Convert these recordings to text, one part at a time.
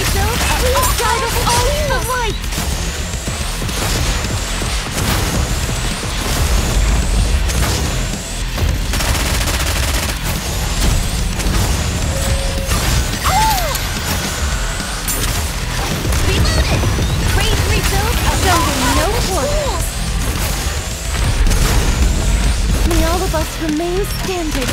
refills are all powerful of light! Reloaded! Praise refills are no tools! May all of us remain standing.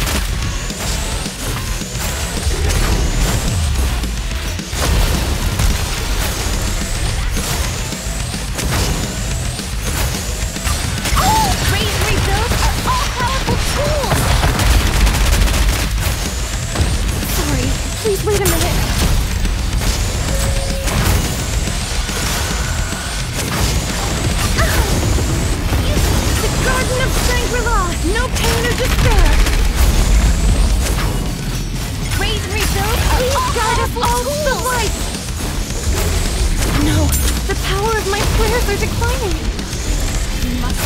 Please wait a minute. The Garden of Shangri-La! No pain or despair! Praise and refills are all powerful all the light! No, the power of my prayers are declining. We must...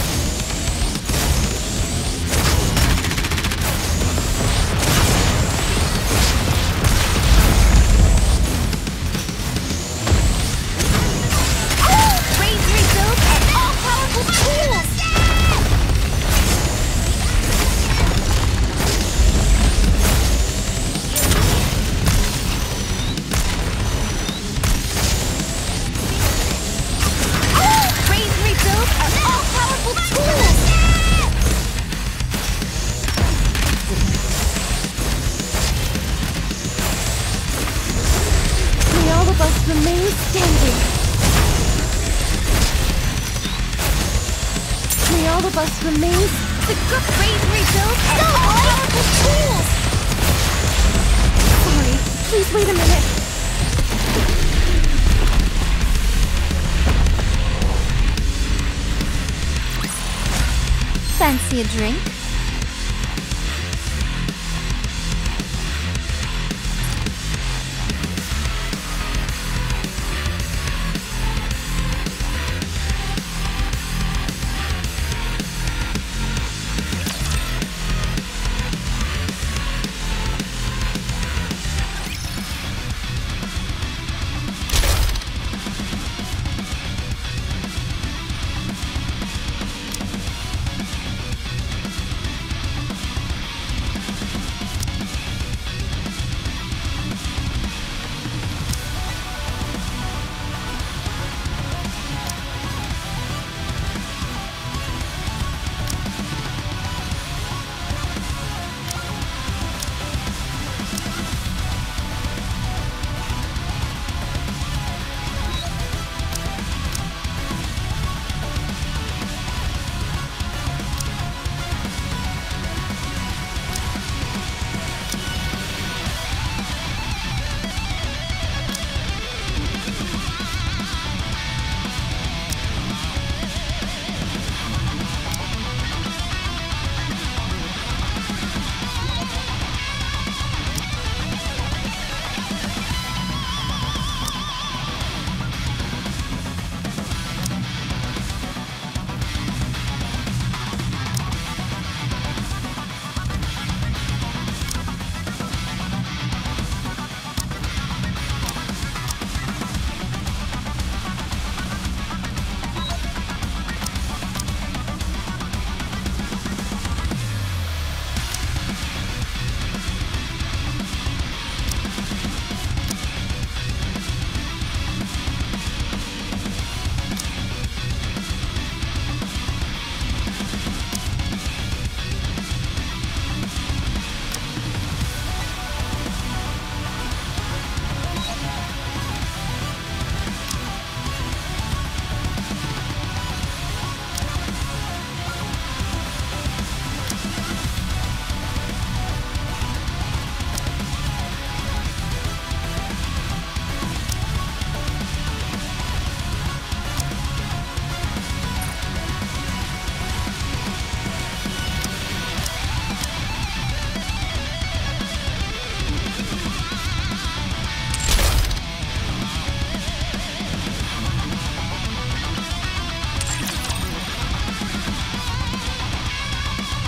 Remain standing. May all of us remain. The good praise refills are all powerful tools. Sorry, please wait a minute. Fancy a drink?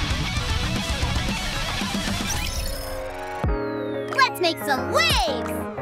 make some waves!